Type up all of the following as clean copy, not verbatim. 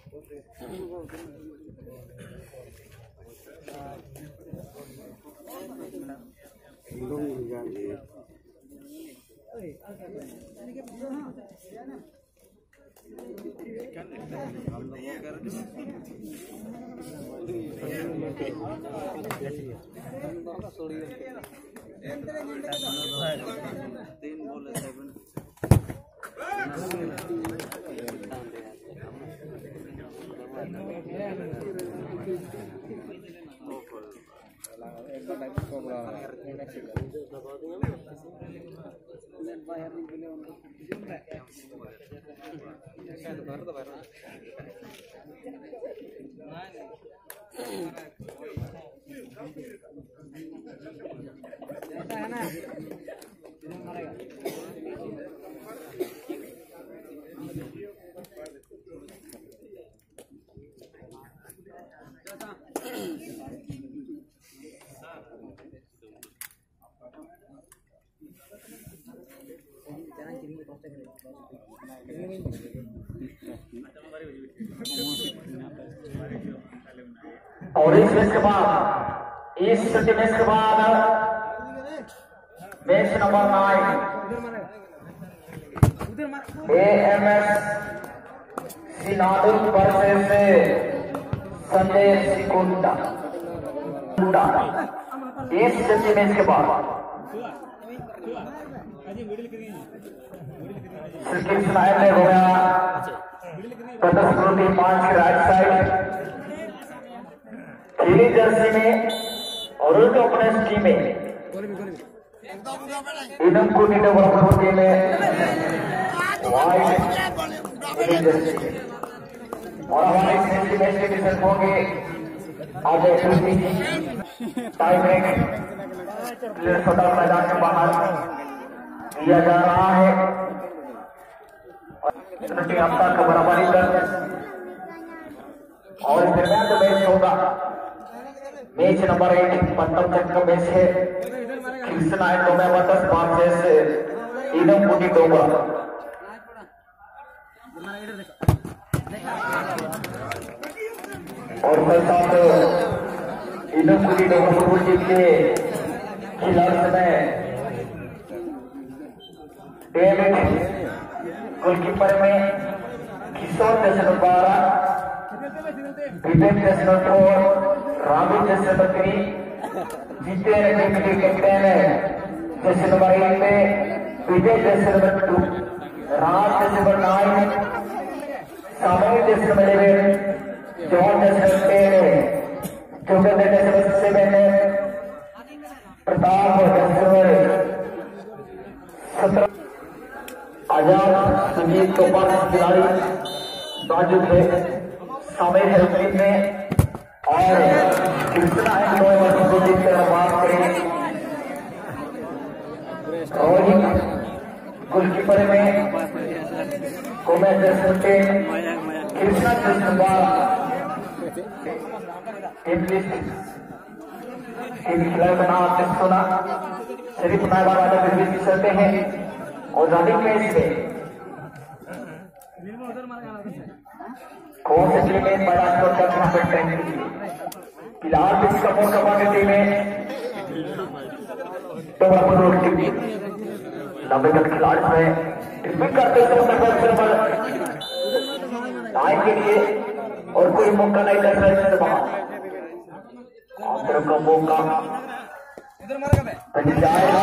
और इस मैच के बाद इस मैच के बाद मैच नंबर 9 AMS सिनादुल वर्सेस संजय सिकुंडा। इस मैच के बाद कृष्ण नायर ने हो गया प्रदर्शनी 5 की राइट साइड पीली जर्सी में और उल्टे ओपोनेंट टीम में इनम को नीचे बराबर टीम में वाइट जर्सी और हमारे इस मैच के डिसीजन होंगे आगे टाइम ब्रेक प्लेयर सदा मैदान के बाहर दिया जा रहा है अब तक बराबरी कर और दरमियान जो मैच होगा मैच नंबर 8 पंतम चक का मैच है कृष्ण नायर डोमेबटस वर्सेस इनम पुटी डोंगा। और साथ इनम पुटी डोंगा फुटबॉल टीम के खिलाड़ी में डेविड गोलकीपर में किशोर दशरथ 12, विवेक दशरथ 4, राहुल दशरथ 3, जितेंद्र कैप्टन दशरथ नंबर 1 में विजय दशरथ 2, राज दशरथ 9, सामूहिक दशरथ 11, जॉन दशरथ 10, जोगेंद्र दशरथ 7, प्रताप दशरथ 17, आजाद सुजीत तोपर खिलाड़ी मौजूद है शामिल है टीम में। और कृष्णा को जीतकर बात करें रोहित गोलकीपर में कोमेश सुनते कृष्णा खिलाड़ी का नाम सुना शरीफ नायबा वाले चलते हैं और रनिंग मैच में कौन से टीम में बड़ा स्कोर करना पड़ता है फिलहाल पिच का मौका पाने टीम में तो नब्बे तक खिलाड़ी में टिप्पिंग करते टाइम के लिए और कोई मौका नहीं कर रहा का मौका जाएगा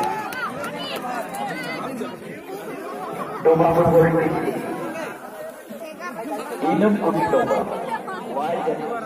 डोबरा पर इनम को